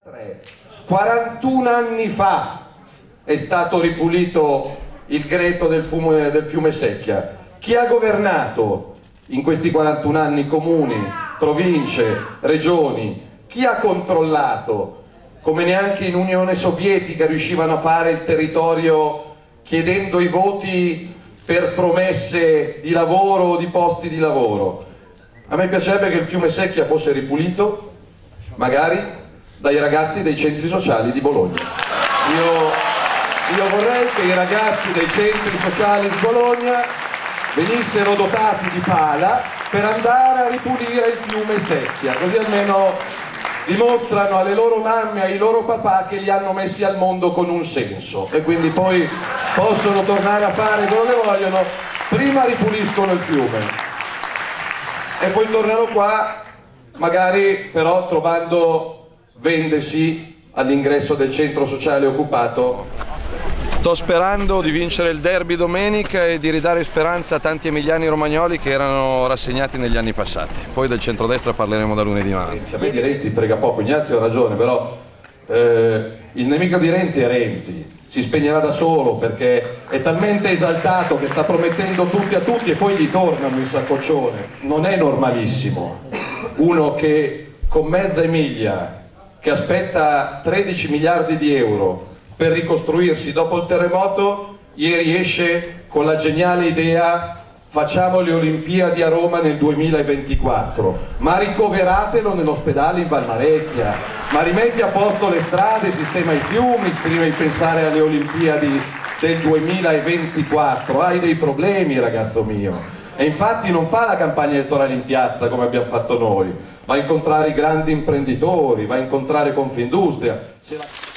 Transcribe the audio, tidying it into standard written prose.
41 anni fa è stato ripulito il greto del fiume Secchia. Chi ha governato in questi 41 anni comuni, province, regioni? Chi ha controllato? Come neanche in Unione Sovietica riuscivano a fare il territorio chiedendo i voti per promesse di lavoro o di posti di lavoro. A me piacerebbe che il fiume Secchia fosse ripulito, magari dai ragazzi dei centri sociali di Bologna. Io vorrei che i ragazzi dei centri sociali di Bologna venissero dotati di pala per andare a ripulire il fiume Secchia, così almeno dimostrano alle loro mamme e ai loro papà che li hanno messi al mondo con un senso, e quindi poi possono tornare a fare quello che vogliono. Prima ripuliscono il fiume e poi tornano qua, magari però trovando vendesi all'ingresso del centro sociale occupato. Sto sperando di vincere il derby domenica e di ridare speranza a tanti emiliani romagnoli che erano rassegnati negli anni passati. Poi del centrodestra parleremo da lunedì in avanti. A me di Renzi frega poco, Ignazio ha ragione, però il nemico di Renzi è Renzi. Si spegnerà da solo perché è talmente esaltato che sta promettendo tutti a tutti e poi gli tornano il saccoccione. Non è normalissimo uno che con mezza Emilia, che aspetta 13 miliardi di euro per ricostruirsi dopo il terremoto, ieri esce con la geniale idea: facciamo le Olimpiadi a Roma nel 2024, ma ricoveratelo nell'ospedale in Valmarecchia, ma rimetti a posto le strade, sistema i fiumi prima di pensare alle Olimpiadi del 2024. Hai dei problemi, ragazzo mio. E infatti non fa la campagna elettorale in piazza come abbiamo fatto noi, va a incontrare i grandi imprenditori, va a incontrare Confindustria.